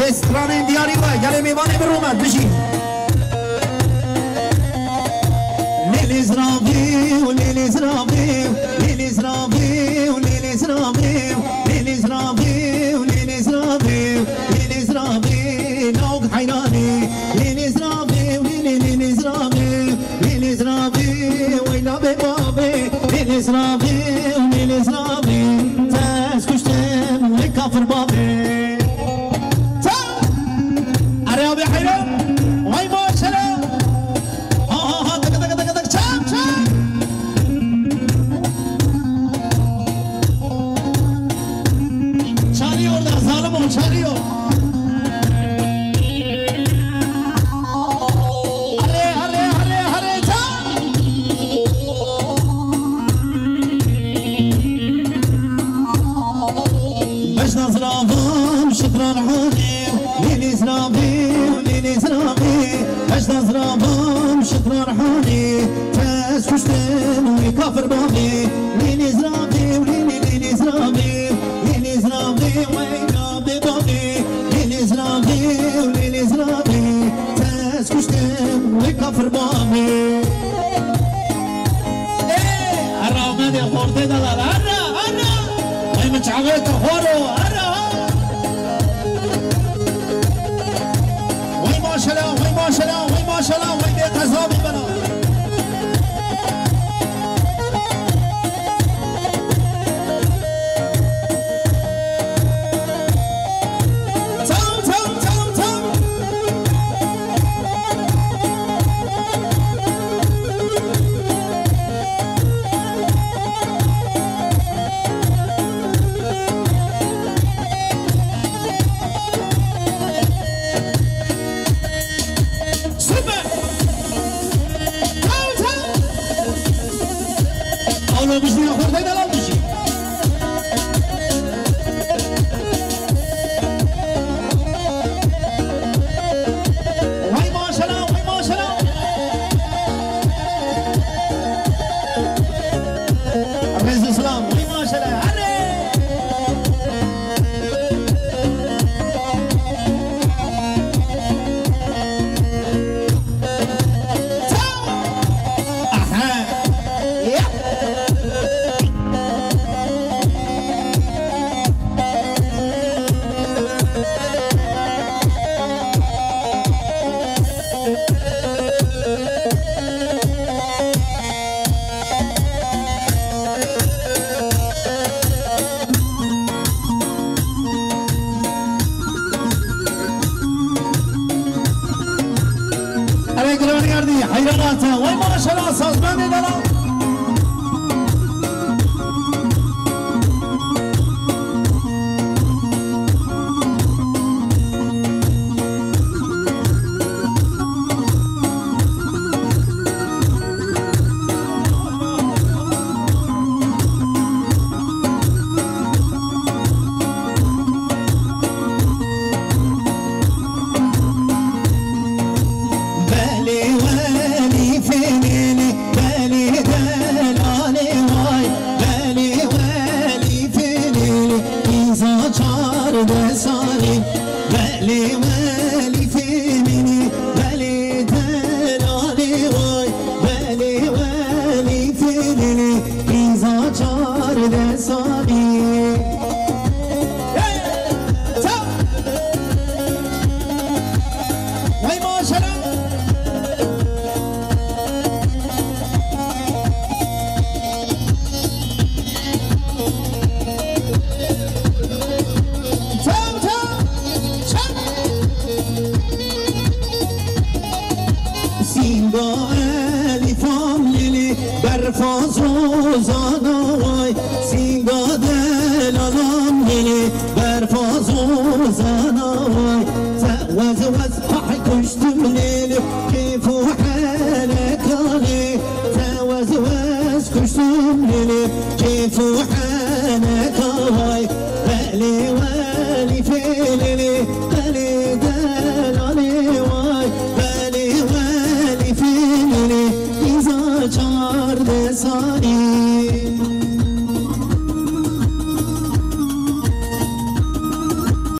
رستوران دیاری و گله میوانی برومد بشین لیلیز رابی و لیلیز رابی لیلیز رابی و لیلیز رابی لیلیز رابی و لیلیز رابی لیلیز رابی نوگ حیرانی لیلیز رابی و لیلیز رابی لیلیز رابی ویلا به بابی لیلیز رابی و لیلیز رابی تاز کشتم لکافر بابی اریا به حیران وای ماشلا ها دک دک دک دک چام چام چاریو در ظالمون چاریو شكرا حوني ليلي زرابي وليلي زرابي أجد زرابهم شكرا حوني فاس كشتن ويكافر بابي ليلي زرابي وليلي زرابي ليلي زرابي وينا ببابي ليلي زرابي وليلي زرابي فاس كشتن ويكافر بابي ايه الرامد خورتي دلال أنا وي متعبت خورو ما شاء الله وي ما شاء الله وي ما شاء الله وي بيت عزابي بنا حيراناته وي ما شاء الله سازماني دلال كيف وحالك هاي بالي والي في